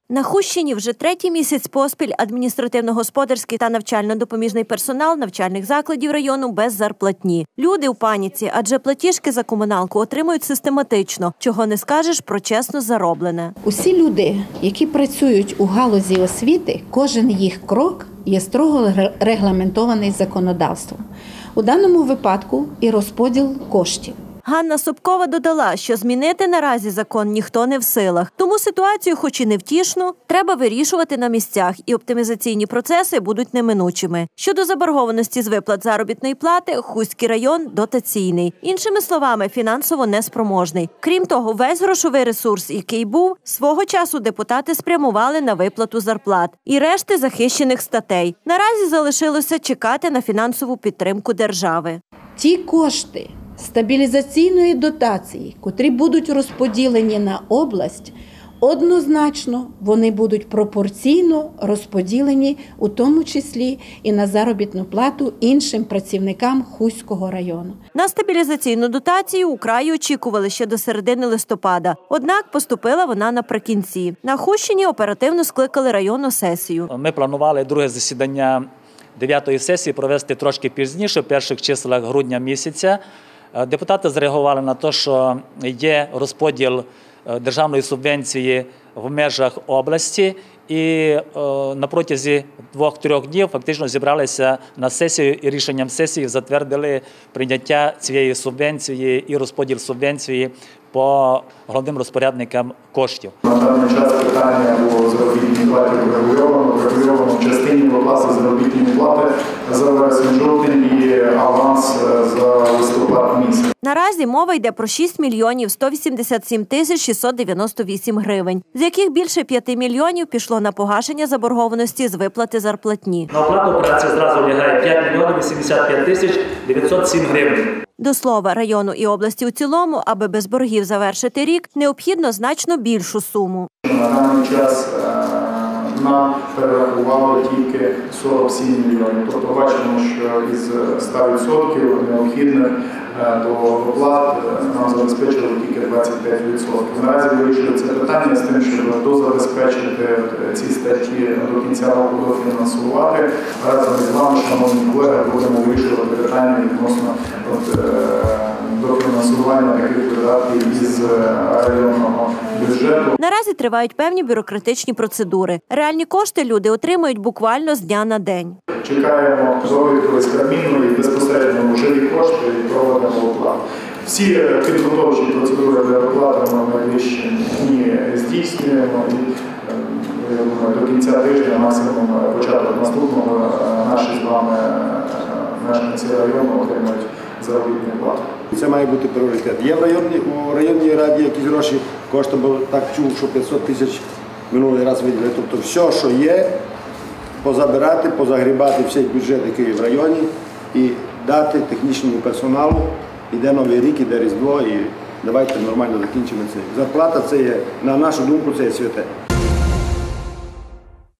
На Хустщині вже третій місяць поспіль адміністративно-господарський та навчально-допоміжний персонал навчальних закладів району без зарплатні. Люди у паніці, адже платіжки за комуналку отримують систематично, чого не скажеш про чесно зароблене. Усі люди, які працюють у галузі освіти, кожен їх крок є строго регламентований законодавством. У даному випадку і розподіл коштів. Ганна Собкова додала, що змінити наразі закон ніхто не в силах. Тому ситуацію, хоч і невтішну, треба вирішувати на місцях, і оптимізаційні процеси будуть неминучими. Щодо заборгованості з виплат заробітної плати, Хустський район дотаційний. Іншими словами, фінансово неспроможний. Крім того, весь грошовий ресурс, який був, свого часу депутати спрямували на виплату зарплат і решти захищених статей. Наразі залишилося чекати на фінансову підтримку держави. Ті кошти стабілізаційної дотації, котрі будуть розподілені на область, однозначно вони будуть пропорційно розподілені, у тому числі і на заробітну плату іншим працівникам Хустського району. На стабілізаційну дотацію у краї очікували ще до середини листопада. Однак поступила вона наприкінці. На Хустщині оперативно скликали районну сесію. Ми планували друге засідання 9-ї сесії провести трошки пізніше, в перших числах грудня місяця. Депутати зреагували на те, що є розподіл державної субвенції в межах області, і на протязі 2-3 днів фактично зібралися на сесію і рішенням сесії затвердили прийняття цієї субвенції і розподіл субвенції по головним розпорядникам коштів. На даний час питання по заробітній платі врегульовано в частині виплати заробітної плати за вересень-жовтень і аванс за листопад місяць. Наразі мова йде про 6 мільйонів 187 тисяч 698 гривень, з яких більше 5 мільйонів пішло на погашення заборгованості з виплати зарплатні. На оплату праці зразу лягає 5 мільйонів 85 тисяч 907 гривень. До слова, району і області у цілому, аби без боргів завершити рік, необхідно значно більшу суму. На даний час нам перерахували тільки 47 мільйонів. Тобто бачимо, що із 100% необхідних до виплат нам забезпечили тільки 25%. Наразі вирішується питання з тим, щоб дозабезпечити ці статті до кінця року дофінансувати. Разом з вами, шановні колеги, будемо вирішувати питання відносно дофінансування таких видатків із районного бюджету. Наразі тривають певні бюрократичні процедури. Реальні кошти люди отримують буквально з дня на день. Чекаємо довідку з Кабміну і безпосередньо живі кошти і проводимо оплату. Всі підготовчі процедури для оплати ми в найближчі дні здійснюємо. І до кінця тижня, максимум початок наступного, наші з вами мешканці району отримають заробітну плату. Це має бути пріоритет. Є у районній раді якісь гроші, кошти, бо так чув, що 500 тисяч минулий раз виділили. Тобто все, що є, позабирати, позагрібати всі бюджет, який є в районі, і дати технічному персоналу. Іде Новий рік, іде Різдво, і давайте нормально закінчимо це. Зарплата – це є, на нашу думку, це є святе.